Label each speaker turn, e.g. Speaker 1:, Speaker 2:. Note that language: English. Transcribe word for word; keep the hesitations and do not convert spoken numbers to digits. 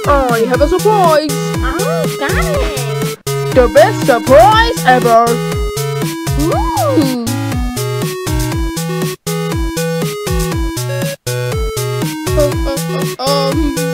Speaker 1: I have a surprise!
Speaker 2: Oh, got it!
Speaker 1: The best surprise ever!
Speaker 2: Ooh!
Speaker 1: Uh, uh, uh, um...